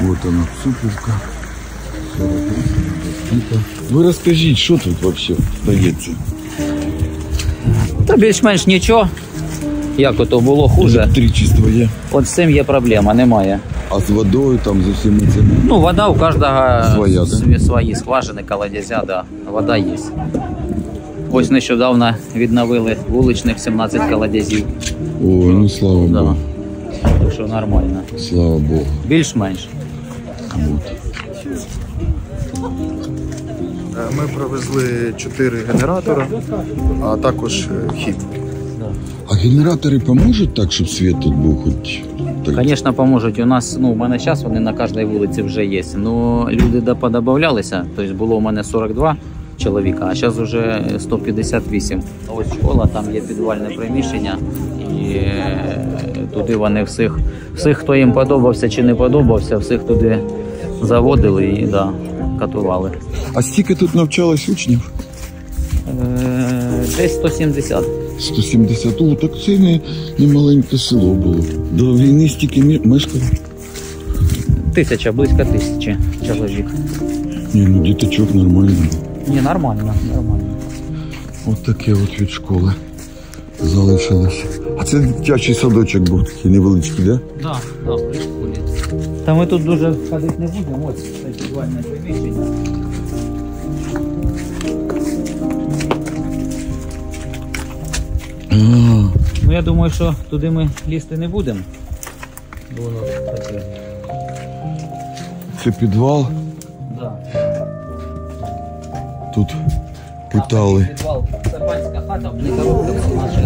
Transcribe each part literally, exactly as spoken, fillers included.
Вот она, Цуповка. Ви розкажіть, що тут взагалі стається? Та більш-менш нічого. Як ото було хуже. Електричество є. От з цим є проблема, немає. А з водою там з усіма цими? Ну, вода у кожного своя, свої, свої скважини, колодязя, да. Вода є. Ось нещодавно відновили вуличних сімнадцять колодязів. Ой, ну слава Да. Богу. Так що нормально. Слава Богу. Більш-менш. Вот. Ми привезли чотири генератора, а також хід. А генератори поможуть так, щоб світ тут був хоч? Так? Звісно, поможуть. У нас, ну, у мене зараз вони на кожній вулиці вже є. Ну, люди подобавлялися. Тобто було у мене сорок два чоловіка, а зараз вже сто п'ятдесят вісім. Ось школа, там є підвальне приміщення. І туди вони всіх, всіх, хто їм подобався чи не подобався, всіх туди заводили і да, катували. А скільки тут навчалось учнів? Е, десь сто сімдесят. сто сімдесят. О, так це не, не маленьке село було. До війни стільки мешкало? Тисяча, близько тисячі чоловік. Ні, ну діточок нормально. Ні, нормально, нормально. От таке от від школи залишилось. А це дитячий садочок був такий невеличкий, да? Так, так, при школі. Та ми тут дуже ходити не будемо, ось це підвальне приміщення. А, Ну, я думаю, що туди ми лізти не будемо. Бо воно таке. це підвал. Да. Тут питали. Підвал, це панська хата, в ній коробка наша.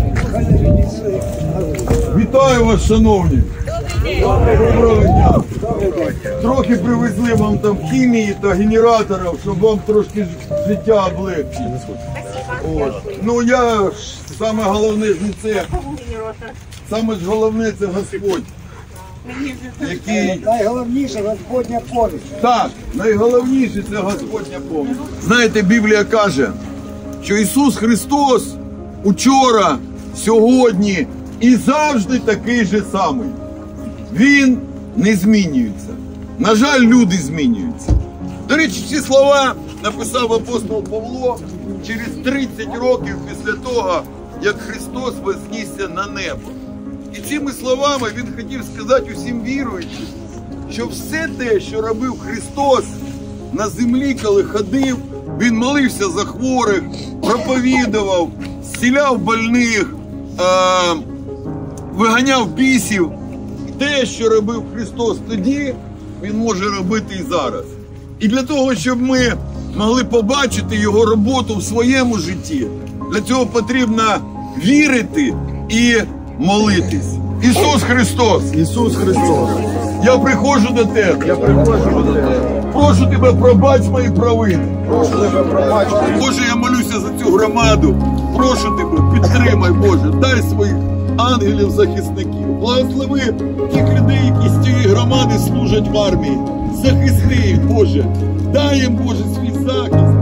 Вітаю вас, шановні! Доброго дня! Трохи привезли вам там хімії та генераторів, щоб вам трошки життя облегчити. От. Ну я ж, саме головне ж не це. Саме ж головне це Господь. Який... Найголовніше Господня поміч. Так, найголовніше це Господня поміч. Знаєте, Біблія каже, що Ісус Христос учора, сьогодні і завжди такий же самий. Він не змінюється. На жаль, люди змінюються. До речі, ці слова написав апостол Павло через тридцять років після того, як Христос вознісся на небо. І цими словами він хотів сказати усім віруючим, що все те, що робив Христос на землі, коли ходив, він молився за хворих, проповідував, зціляв больних, е- виганяв бісів. Те, що робив Христос тоді, він може робити і зараз. І для того, щоб ми могли побачити його роботу в своєму житті, для цього потрібно вірити і молитись. Ісус Христос! Ісус Христос! Я приходжу до тебе. Я приходжу до тебе. Прошу тебе, пробач мої провини. Прошу тебе, пробач. Боже, я молюся за цю громаду. Прошу тебе, підтримай, Боже, дай своїх ангелів-захисників. Благослови тих людей, які з цієї громади служать в армії. Захисти їх, Боже. Дай їм, Боже, свій захист.